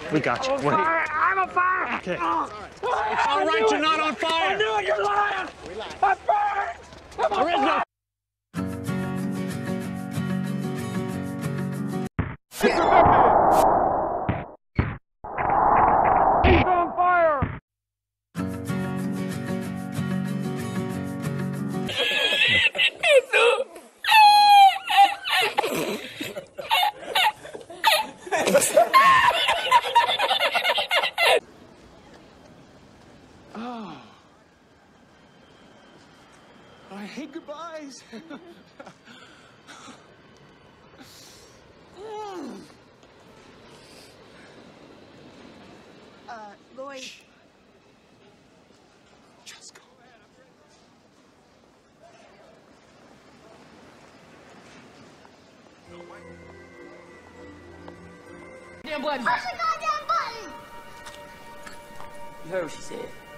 We got you. We're Fire! I'm on fire! Okay. It's all right, you're not on fire. I knew it, you're lying! I'm fired! I'm on There is no. He's on fire! Oh. I hate goodbyes. Lloyd. Just go. Damn button! Push the goddamn button! You heard what she said.